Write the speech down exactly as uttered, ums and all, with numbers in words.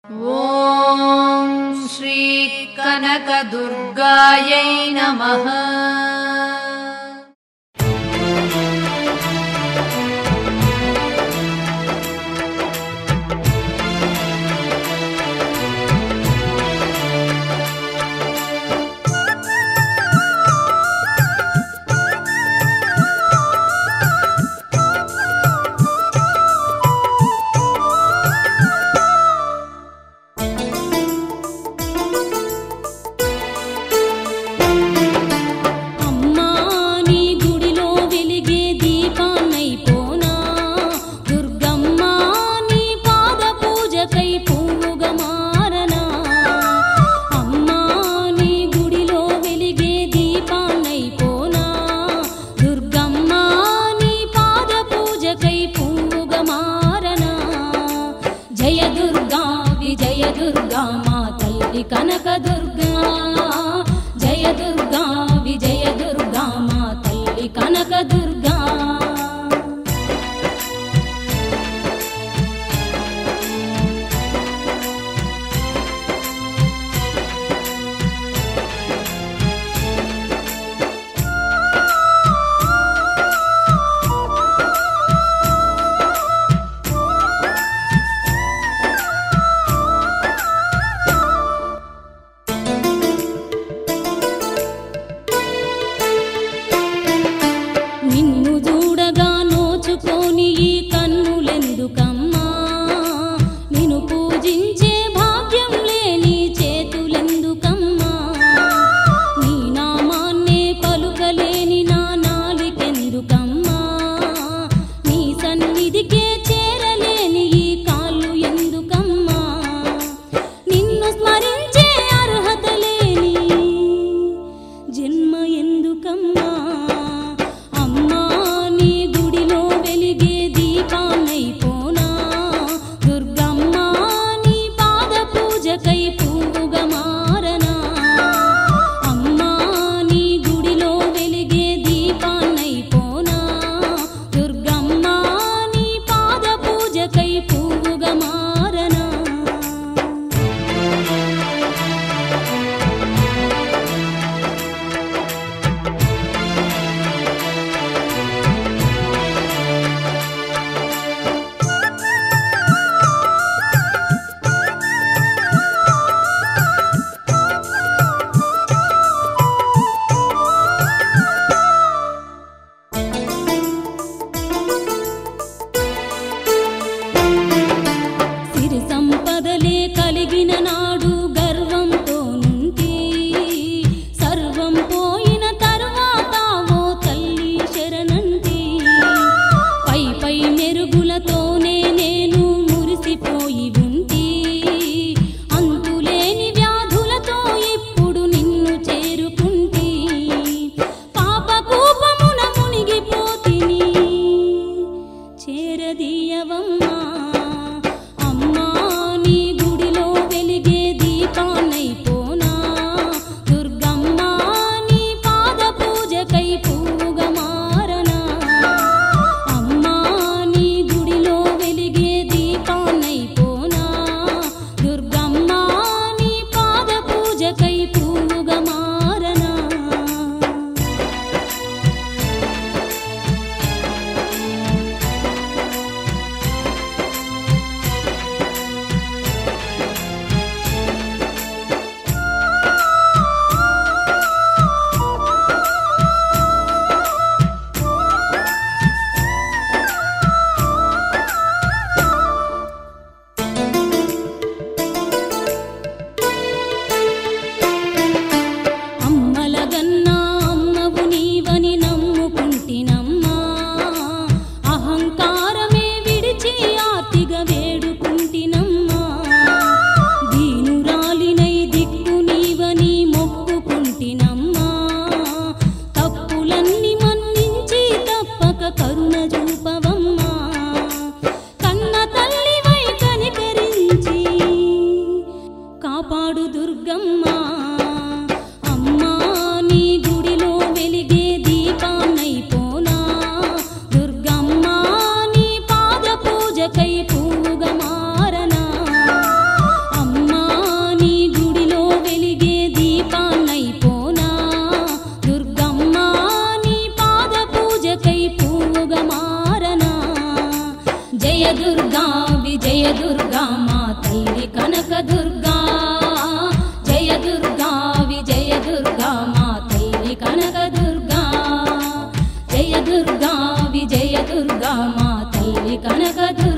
ఓం శ్రీ కనకదుర్గాయై నమః। కనక దుర్గా జయ దుర్గా విజయ దుర్గా మా తల్లి కనక దుర్గా। నిన్ను చూడగా నోచుకోని ఈ కన్నులెందుకమ్మా, నిన్ను పూజించే భాగ్యం లేని చేతులెందుకమ్మా, నీ నామాన్నే పలుకలేని నా నాలికెందుకమ్మా, నీ సన్నిధికే చేరలేని ఈ కాళ్ళు ఎందుకమ్మా, నిన్ను స్మరించే అర్హత లేని జన్మ ఎందుకమ్మా। కై పువ్వుగా మారనా అమ్మా, నీ గుడిలో వెలిగే దీపాన్నైపోనా, దుర్గమ్మ నీ పాద పూజకై పువ్వుగా మారనా। సంపదలే కలిగిన నాడు గర్వంతో నుండి సర్వం పోయిన తర్వాత ఓ తల్లి శరణంటి, పై పై మెరుగులతోనే నేను మురిసిపోయి ఉంటి, అంతులేని వ్యాధులతో ఇప్పుడు నిన్ను చేరుకుంటి, పాప కూపమున మునిగిపోతిని చేరదీయవమ్మా। కాపాడు దుర్గమ్మ అమ్మా, నీ గుడిలో వెలిగే దీపాన్నైపోనా, దుర్గమ్మ నీ పాద పూజకై పువ్వుగా మారనా। జయ దుర్గా మా తల్లి కనక దుర్గా జయ దుర్గా విజయ దుర్గా మా తల్లి కనక దుర్గా జయ దుర్గా విజయ దుర్గా మా తల్లి కనక దుర్గా